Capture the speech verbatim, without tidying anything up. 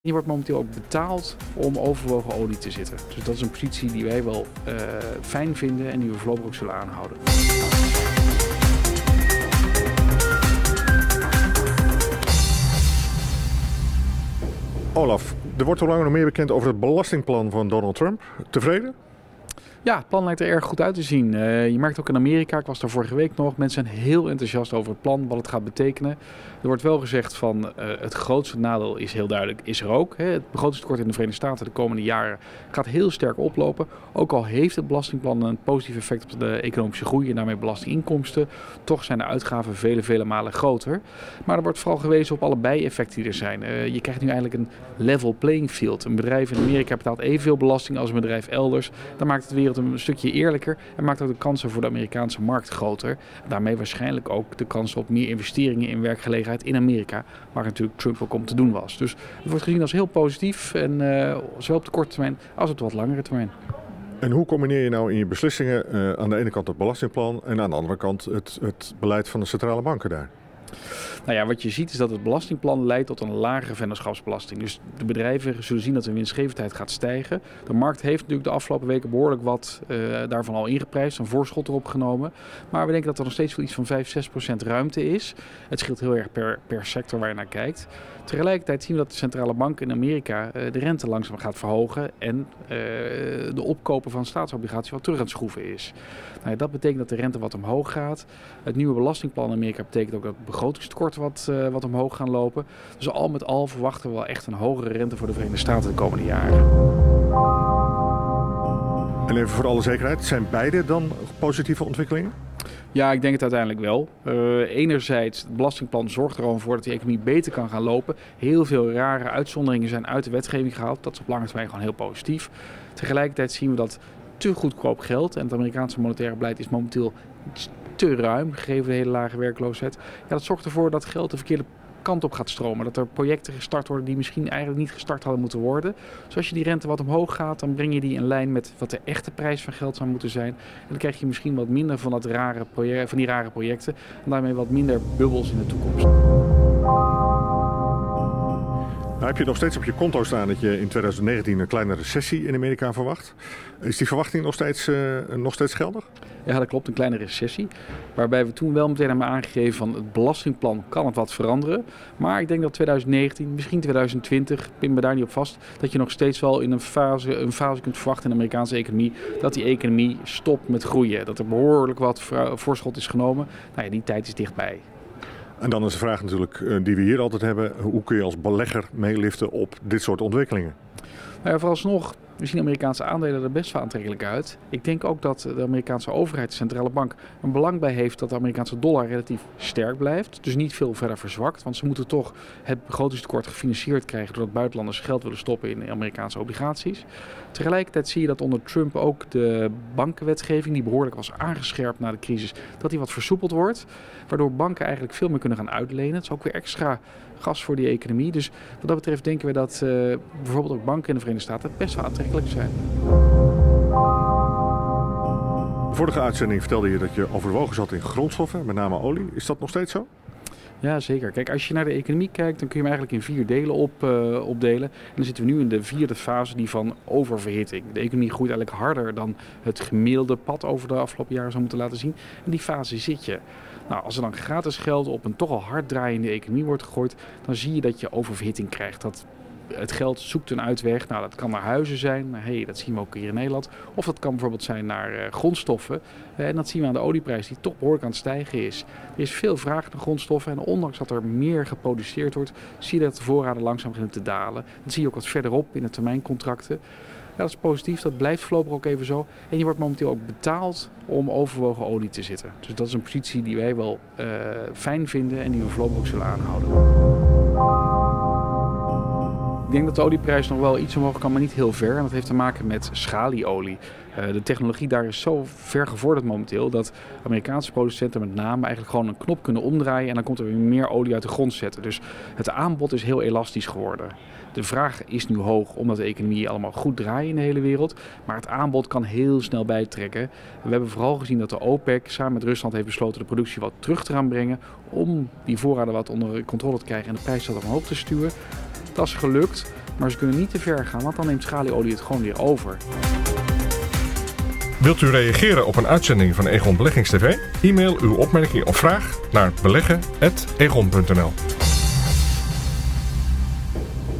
Je wordt momenteel ook betaald om overwogen olie te zitten. Dus dat is een positie die wij wel uh, fijn vinden en die we voorlopig ook zullen aanhouden. Olaf, er wordt al langer nog meer bekend over het belastingplan van Donald Trump. Tevreden? Ja, het plan lijkt er erg goed uit te zien. Uh, je merkt ook in Amerika, ik was daar vorige week nog, mensen zijn heel enthousiast over het plan, wat het gaat betekenen. Er wordt wel gezegd van uh, het grootste nadeel is heel duidelijk, is er ook. Hè. Het begrotingstekort in de Verenigde Staten de komende jaren gaat heel sterk oplopen. Ook al heeft het belastingplan een positief effect op de economische groei en daarmee belastinginkomsten, toch zijn de uitgaven vele, vele malen groter. Maar er wordt vooral gewezen op alle bijeffecten die er zijn. Uh, je krijgt nu eigenlijk een level playing field. Een bedrijf in Amerika betaalt evenveel belasting als een bedrijf elders. Dan maakt het de wereld een stukje eerlijker en maakt ook de kansen voor de Amerikaanse markt groter. Daarmee waarschijnlijk ook de kans op meer investeringen in werkgelegenheid in Amerika, waar natuurlijk Trump ook om te doen was. Dus het wordt gezien als heel positief, en uh, zowel op de korte termijn als op de wat langere termijn. En hoe combineer je nou in je beslissingen uh, aan de ene kant het belastingplan en aan de andere kant het, het beleid van de centrale banken daar? Nou ja, wat je ziet is dat het belastingplan leidt tot een lagere vennootschapsbelasting. Dus de bedrijven zullen zien dat de winstgevendheid gaat stijgen. De markt heeft natuurlijk de afgelopen weken behoorlijk wat uh, daarvan al ingeprijsd, een voorschot erop genomen. Maar we denken dat er nog steeds wel iets van vijf, zes procent ruimte is. Het scheelt heel erg per, per sector waar je naar kijkt. Tegelijkertijd zien we dat de centrale bank in Amerika uh, de rente langzaam gaat verhogen en uh, de opkopen van staatsobligaties wat terug aan het schroeven is. Nou ja, dat betekent dat de rente wat omhoog gaat. Het nieuwe belastingplan in Amerika betekent ook dat het begrotingstekort wat, uh, wat omhoog gaan lopen. Dus al met al verwachten we wel echt een hogere rente voor de Verenigde Staten de komende jaren. En even voor alle zekerheid, zijn beide dan positieve ontwikkelingen? Ja, ik denk het uiteindelijk wel. Uh, enerzijds, het belastingplan zorgt er gewoon voor dat die economie beter kan gaan lopen. Heel veel rare uitzonderingen zijn uit de wetgeving gehaald. Dat is op lange termijn gewoon heel positief. Tegelijkertijd zien we dat te goedkoop geld, en het Amerikaanse monetaire beleid is momenteel te ruim, gegeven de hele lage werkloosheid. Ja, dat zorgt ervoor dat geld de verkeerde kant op gaat stromen. Dat er projecten gestart worden die misschien eigenlijk niet gestart hadden moeten worden. Dus als je die rente wat omhoog gaat, dan breng je die in lijn met wat de echte prijs van geld zou moeten zijn. En dan krijg je misschien wat minder van, dat rare project, van die rare projecten en daarmee wat minder bubbels in de toekomst. Nou, heb je nog steeds op je konto staan dat je in twintig negentien een kleine recessie in Amerika verwacht? Is die verwachting nog steeds, uh, nog steeds geldig? Ja, dat klopt, een kleine recessie. Waarbij we toen wel meteen hebben aangegeven van het belastingplan kan het wat veranderen. Maar ik denk dat twintig negentien, misschien twintig twintig, pin me daar niet op vast, dat je nog steeds wel in een fase, een fase kunt verwachten in de Amerikaanse economie, dat die economie stopt met groeien. Dat er behoorlijk wat voorschot is genomen. Nou ja, die tijd is dichtbij. En dan is de vraag natuurlijk die we hier altijd hebben, hoe kun je als belegger meeliften op dit soort ontwikkelingen? Nou ja, vooralsnog, we zien Amerikaanse aandelen er best wel aantrekkelijk uit. Ik denk ook dat de Amerikaanse overheid, de centrale bank, een belang bij heeft dat de Amerikaanse dollar relatief sterk blijft. Dus niet veel verder verzwakt, want ze moeten toch het begrotingstekort gefinancierd krijgen doordat buitenlanders geld willen stoppen in Amerikaanse obligaties. Tegelijkertijd zie je dat onder Trump ook de bankenwetgeving, die behoorlijk was aangescherpt na de crisis, dat die wat versoepeld wordt. Waardoor banken eigenlijk veel meer kunnen gaan uitlenen. Het is ook weer extra gas voor die economie. Dus wat dat betreft denken we dat uh, bijvoorbeeld ook banken in de Verenigde Staten best wel aantrekkelijk zijn. De vorige uitzending vertelde je dat je overwogen zat in grondstoffen, met name olie. Is dat nog steeds zo? Ja, zeker. Kijk, als je naar de economie kijkt, dan kun je hem eigenlijk in vier delen op, uh, opdelen. En dan zitten we nu in de vierde fase, die van oververhitting. De economie groeit eigenlijk harder dan het gemiddelde pad over de afgelopen jaren zou moeten laten zien. En die fase zit je. Nou, als er dan gratis geld op een toch al hard draaiende economie wordt gegooid, dan zie je dat je oververhitting krijgt. Dat het geld zoekt een uitweg. Nou, dat kan naar huizen zijn. Hey, dat zien we ook hier in Nederland. Of dat kan bijvoorbeeld zijn naar uh, grondstoffen. Uh, en dat zien we aan de olieprijs die toch behoorlijk aan het stijgen is. Er is veel vraag naar grondstoffen. En ondanks dat er meer geproduceerd wordt, zie je dat de voorraden langzaam beginnen te dalen. Dat zie je ook wat verderop in de termijncontracten. Ja, dat is positief. Dat blijft voorlopig ook even zo. En je wordt momenteel ook betaald om overwogen olie te zitten. Dus dat is een positie die wij wel uh, fijn vinden en die we voorlopig ook zullen aanhouden. Ik denk dat de olieprijs nog wel iets omhoog kan, maar niet heel ver. En dat heeft te maken met schalieolie. Uh, de technologie daar is zo ver gevorderd momenteel dat Amerikaanse producenten met name eigenlijk gewoon een knop kunnen omdraaien en dan komt er weer meer olie uit de grond zetten. Dus het aanbod is heel elastisch geworden. De vraag is nu hoog omdat de economie allemaal goed draait in de hele wereld. Maar het aanbod kan heel snel bijtrekken. We hebben vooral gezien dat de OPEC samen met Rusland heeft besloten de productie wat terug te gaan brengen om die voorraden wat onder controle te krijgen en de prijs wat omhoog te stuwen. Dat is gelukt, Maar ze kunnen niet te ver gaan, want dan neemt schalieolie het gewoon weer over. Wilt u reageren op een uitzending van Egon Beleggings T V? E-mail uw opmerking of vraag naar beleggen apenstaartje egon punt n l.